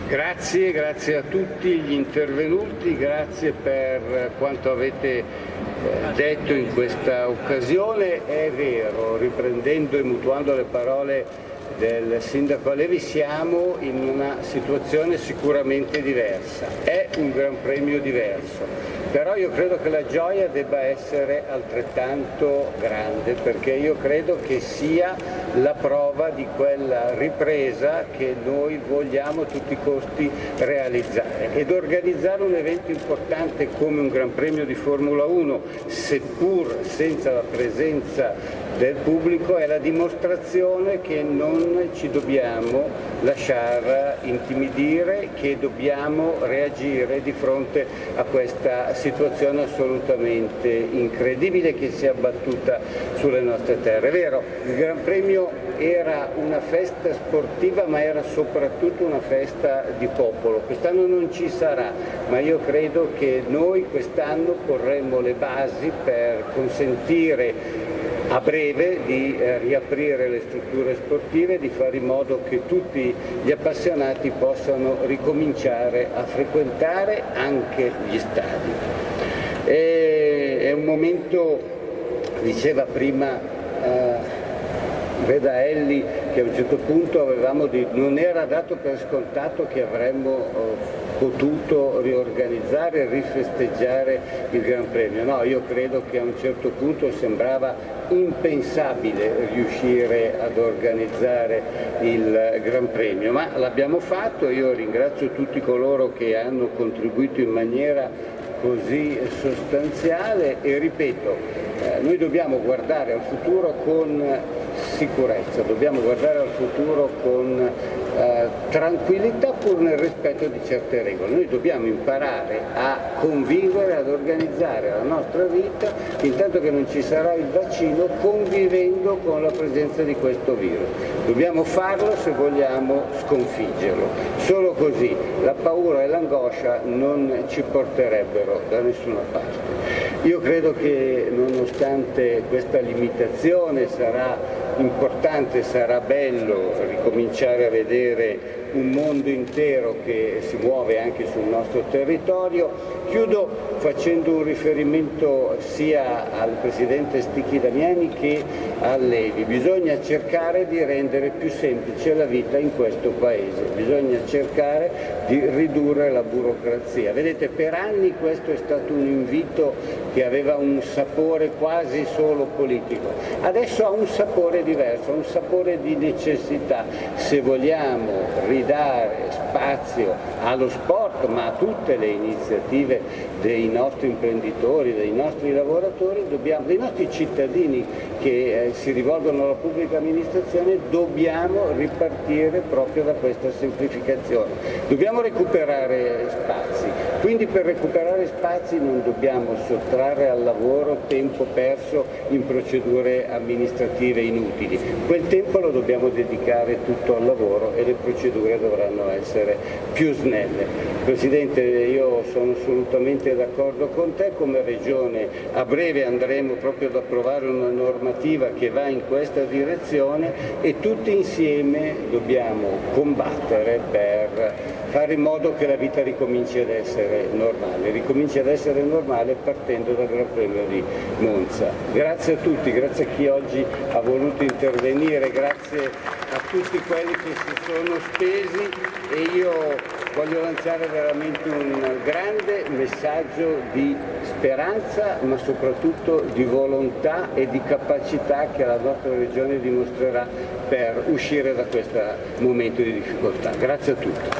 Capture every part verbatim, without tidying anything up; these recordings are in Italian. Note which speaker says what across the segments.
Speaker 1: Grazie, grazie a tutti gli intervenuti, grazie per quanto avete eh, detto in questa occasione. È vero, riprendendo e mutuando le parole del Sindaco Alevi, siamo in una situazione sicuramente diversa, è un Gran Premio diverso, però io credo che la gioia debba essere altrettanto grande, perché io credo che sia la prova di quella ripresa che noi vogliamo a tutti i costi realizzare, ed organizzare un evento importante come un Gran Premio di Formula uno, seppur senza la presenza del pubblico, è la dimostrazione che non ci dobbiamo lasciare intimidire, che dobbiamo reagire di fronte a questa situazione assolutamente incredibile che si è abbattuta sulle nostre terre. È vero, il Gran Premio era una festa sportiva, ma era soprattutto una festa di popolo. Quest'anno non ci sarà, ma io credo che noi quest'anno porremo le basi per consentire a breve di eh, riaprire le strutture sportive, di fare in modo che tutti gli appassionati possano ricominciare a frequentare anche gli stadi. E, è un momento, diceva prima eh, Reda Elli, che a un certo punto avevamo di, non era dato per scontato che avremmo eh, potuto riorganizzare e rifesteggiare il Gran Premio. No, io credo che a un certo punto sembrava impensabile riuscire ad organizzare il Gran Premio, ma l'abbiamo fatto. Io ringrazio tutti coloro che hanno contribuito in maniera così sostanziale e ripeto, eh, noi dobbiamo guardare al futuro con sicurezza, dobbiamo guardare al futuro con eh, tranquillità, pur nel rispetto di certe regole. Noi dobbiamo imparare a convivere, ad organizzare la nostra vita, intanto che non ci sarà il vaccino, convivendo con la presenza di questo virus. Dobbiamo farlo se vogliamo sconfiggerlo. Solo così la paura e l'angoscia non ci porterebbero da nessuna parte. Io credo che nonostante questa limitazione sarà importante, sarà bello ricominciare a vedere un mondo intero che si muove anche sul nostro territorio. Chiudo facendo un riferimento sia al Presidente Sticchi Damiani che a Levi. Bisogna cercare di rendere più semplice la vita in questo Paese, bisogna cercare di ridurre la burocrazia. Vedete, per anni questo è stato un invito che aveva un sapore quasi solo politico, adesso ha un sapore diverso, un sapore di necessità. Se vogliamo ridare spazio allo sport, ma a tutte le iniziative dei nostri imprenditori, dei nostri lavoratori, dobbiamo, dei nostri cittadini che eh, si rivolgono alla pubblica amministrazione, dobbiamo ripartire proprio da questa semplificazione. Dobbiamo recuperare spazi, quindi per recuperare spazi non dobbiamo sottrarre al lavoro tempo perso in procedure amministrative inutili. Quel tempo lo dobbiamo dedicare tutto al lavoro e le procedure dovranno essere più snelle. Presidente, io sono assolutamente d'accordo con te, come Regione a breve andremo proprio ad approvare una normativa che va in questa direzione e tutti insieme dobbiamo combattere per fare in modo che la vita ricominci ad essere normale, ricominci ad essere normale partendo dal Gran Premio di Monza. Grazie a tutti, grazie a chi oggi ha voluto intervenire, grazie a tutti quelli che si sono spesi e io voglio lanciare veramente un grande messaggio di speranza, ma soprattutto di volontà e di capacità che la nostra Regione dimostrerà per uscire da questo momento di difficoltà. Grazie a tutti.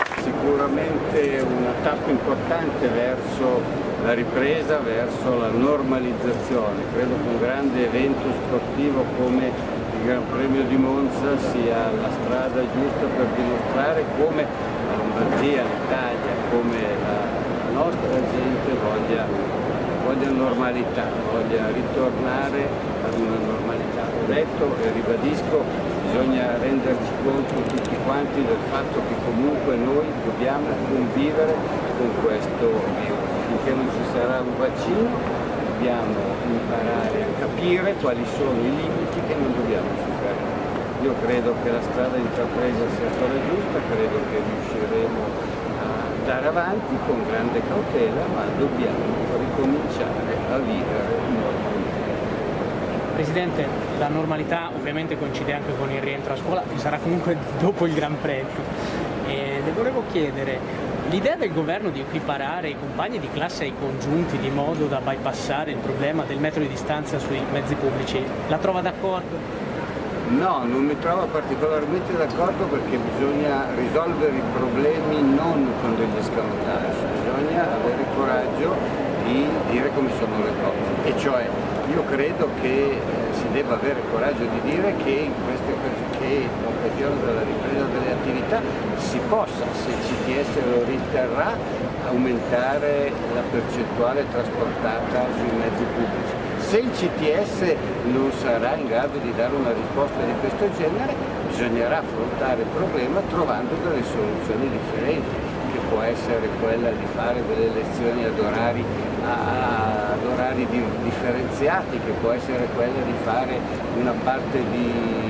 Speaker 2: Sicuramente una tappa importante verso la ripresa, verso la normalizzazione. Credo che un grande evento sportivo come il Gran Premio di Monza sia la strada giusta per dimostrare come la Lombardia, l'Italia, come la nostra gente voglia, voglia normalità, voglia ritornare ad una normalità. Ho detto e ribadisco, bisogna renderci conto tutti quanti del fatto che comunque noi dobbiamo convivere con questo virus. Finché non ci sarà un vaccino dobbiamo imparare a capire quali sono i limiti che non dobbiamo superare. Io credo che la strada intrapresa sia quella giusta, credo che riusciremo a andare avanti con grande cautela, ma dobbiamo ricominciare a vivere normalmente.
Speaker 3: Presidente, la normalità ovviamente coincide anche con il rientro a scuola, che sarà comunque dopo il Gran Premio. E le volevo chiedere, l'idea del governo di equiparare i compagni di classe ai congiunti di modo da bypassare il problema del metro di distanza sui mezzi pubblici, la trova d'accordo?
Speaker 2: No, non mi trovo particolarmente d'accordo, perché bisogna risolvere i problemi non con degli escamotage, bisogna avere il coraggio di dire come sono le cose, e cioè io credo che eh, si debba avere il coraggio di dire che in queste che in occasione della ripresa delle attività si possa, se il C T S lo riterrà, aumentare la percentuale trasportata sui mezzi pubblici. Se il C T S non sarà in grado di dare una risposta di questo genere, bisognerà affrontare il problema trovando delle soluzioni differenti, che può essere quella di fare delle lezioni ad orari, ad orari di, differenziati, che può essere quella di fare una parte di,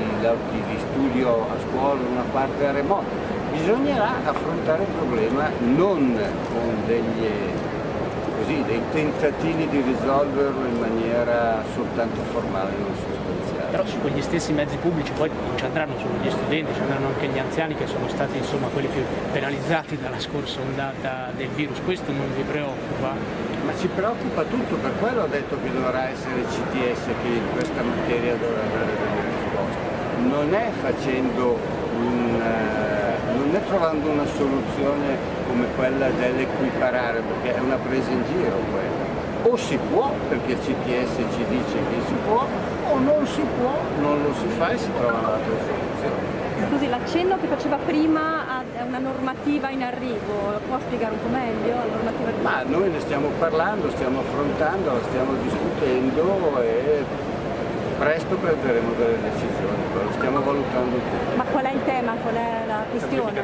Speaker 2: di studio a scuola, una parte a remoto. Bisognerà affrontare il problema non con degli, così, dei tentativi di risolverlo in maniera soltanto formale, non sostanziale.
Speaker 3: Però su quegli stessi mezzi pubblici poi non ci andranno solo gli studenti, ci andranno anche gli anziani, che sono stati insomma quelli più penalizzati dalla scorsa ondata del virus. Questo non vi preoccupa?
Speaker 2: Ma ci preoccupa tutto, per quello ho detto che dovrà essere il C T S che in questa materia dovrà dare delle risposte. Non è facendo un, uh, non è trovando una soluzione come quella dell'equiparare, perché è una presa in giro quella. O si può, perché il C T S ci dice che si può, o non si può, non lo si fa e si trova un'altra soluzione.
Speaker 4: Scusi, l'accenno che faceva prima a una normativa in arrivo, può spiegare un po' meglio la normativa?
Speaker 2: Ma noi ne stiamo parlando, stiamo affrontando, la stiamo discutendo e presto prenderemo delle decisioni, lo stiamo valutando tutto.
Speaker 4: Ma qual è il tema, qual è la questione?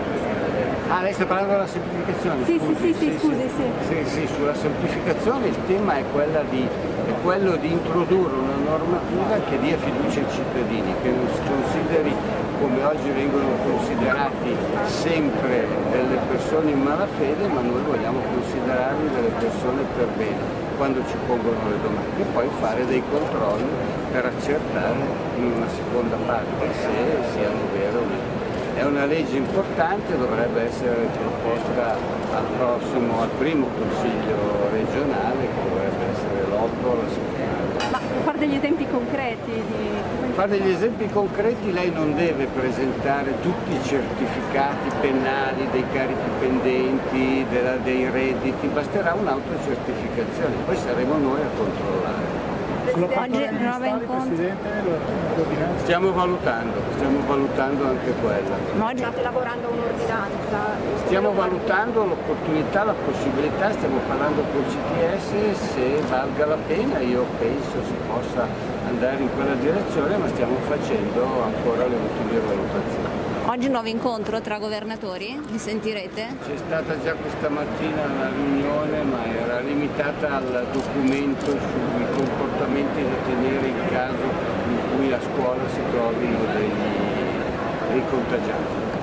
Speaker 2: Ah, lei sta parlando della semplificazione?
Speaker 4: Sì,
Speaker 2: scusi,
Speaker 4: sì, sì, sì, scusi, sì.
Speaker 2: Sì, sì, sulla semplificazione il tema è, quella di, è quello di introdurre una normativa che dia fiducia ai cittadini, che non si consideri come oggi vengono considerati sempre delle persone in malafede, ma noi vogliamo considerarli delle persone per bene quando ci pongono le domande, e poi fare dei controlli per accertare in una seconda parte se siano vere o meno. È una legge importante, dovrebbe essere proposta al prossimo, al primo Consiglio regionale, che dovrebbe essere l'otto o la settimana.
Speaker 4: Ma per fare degli esempi concreti? Di...
Speaker 2: Per fare degli esempi concreti lei non deve presentare tutti i certificati penali dei carichi pendenti, della, dei redditi, basterà un'autocertificazione, poi saremo noi a controllare.
Speaker 4: Oggi nuovo incontro.
Speaker 2: Stiamo valutando, stiamo valutando anche quella.
Speaker 4: Ma oggi state lavorando a un'ordinanza?
Speaker 2: Stiamo valutando l'opportunità, la possibilità, stiamo parlando con il C T S se valga la pena, io penso si possa andare in quella direzione, ma stiamo facendo ancora le ultime valutazioni.
Speaker 5: Oggi un nuovo incontro tra governatori, li sentirete?
Speaker 2: C'è stata già questa mattina una riunione, ma era limitata al documento sui comportamenti da tenere in caso in cui a scuola si trovino dei, dei contagiati.